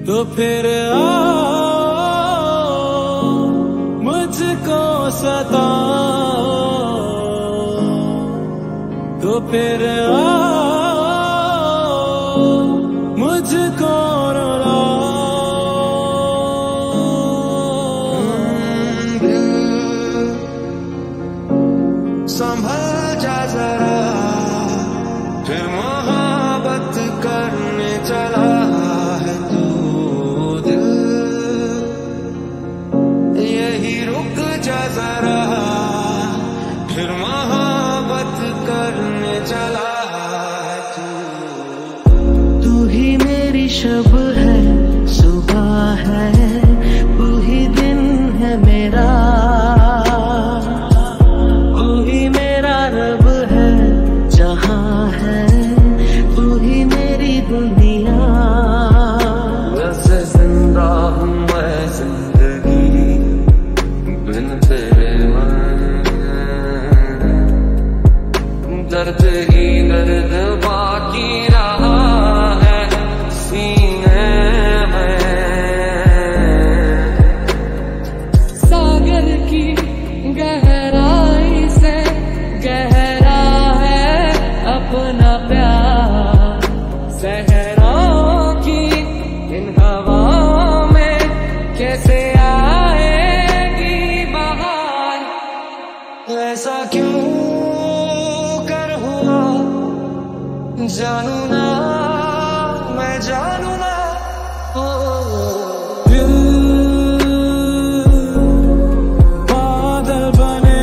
तो फिर आओ मुझको सताओ, तो फिर आओ मुझको संभल जा जरा, फिर मोहब्बत करने चला है तू दिल, यही रुक जा जरा, फिर मोहब्बत करने चला है तू ही मेरी शब है, सुबह है, तू ही दिन है मेरा, दुनिया वैसे जिंदा हूँ मैं जिंदगी बिन तेरे, दर्द ही दर्द बाकी रहा है सीने में। सागर की गहराई से गहरा है अपना प्यार, सहरों की इन हवाओं में कैसे आएगी बहार, ऐसा क्यों कर हुआ जानू ना, मैं जानू ना। बादल बने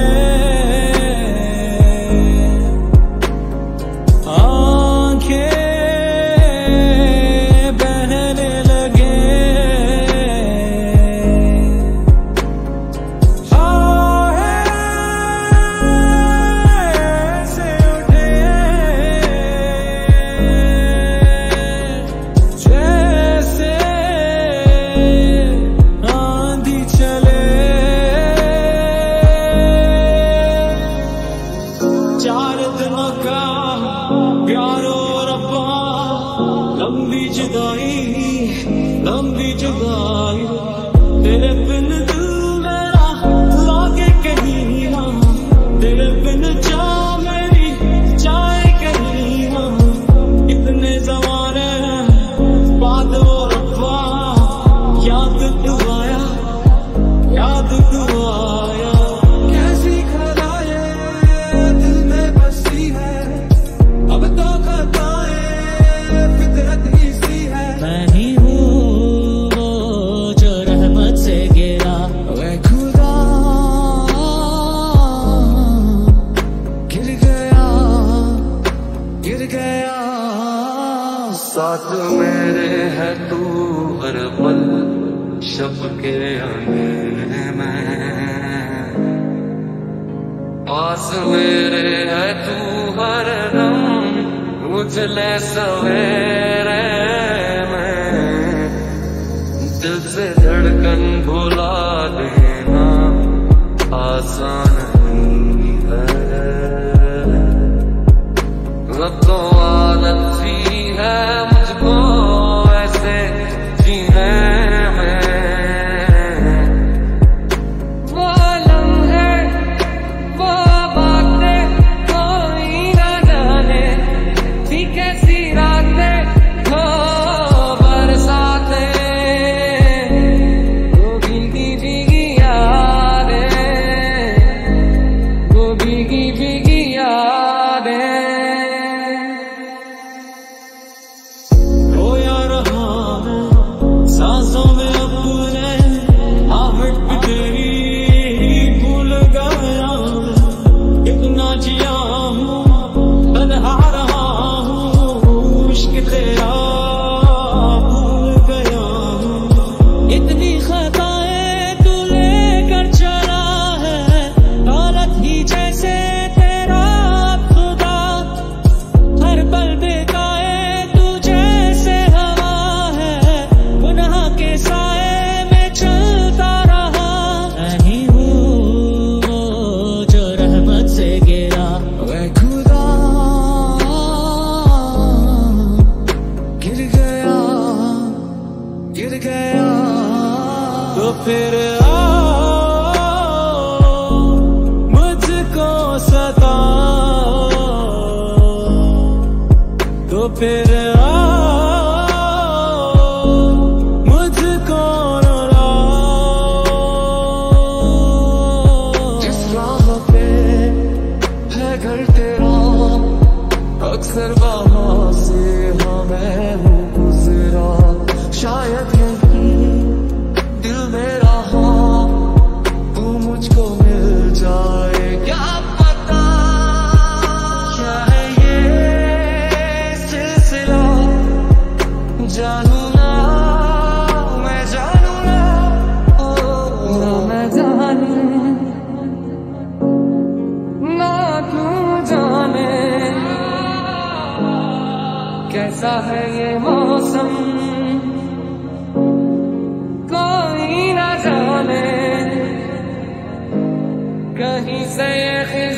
आंखें लंबी जुदाई, लंबी जुदाई, तेरे बिन दिल मेरा लागे कहीं ना, तेरे बिन चाह मेरी चाहे कहीं ना, इतने ज़माने बाद वो रब्बा याद तू आया, याद तू आया। कैसी खलाएं दिल में बसी है, अब तो खताएं फितरत ही सी है। मैं ही हूँ वो जो रहमत से गिरा, वे खुदा गिर गया, गिर गया। साथ मेरे है तू हर पल शब के अंधेरे में, पास मेरे है तू हर दम उजले सवेरे में, दिल से धड़कन भुला देना आसान नहीं है, अब तो आदत सी है मुझको ऐसे जीने में। वो लम्हे वो बातें कोई ना जाने थी कैसी रातें हो बरसातें, वो भीगी भीगी यादें फिर आओ मुझको सताओ, तो फिर आओ मुझको रुलाओ। जिस राह पे है घर तेरा, अक्सर वहां से मैं हूँ गुजरा। शायद यही दिल मेरा हाँ, तू मुझको मिल जाए, क्या पता क्या है ये सिलसिला। जानू ना मैं जानू ना, ना मैं जानू ना तू जाने, कैसा है ये मौसम कोई ना जाने। कहीं से ये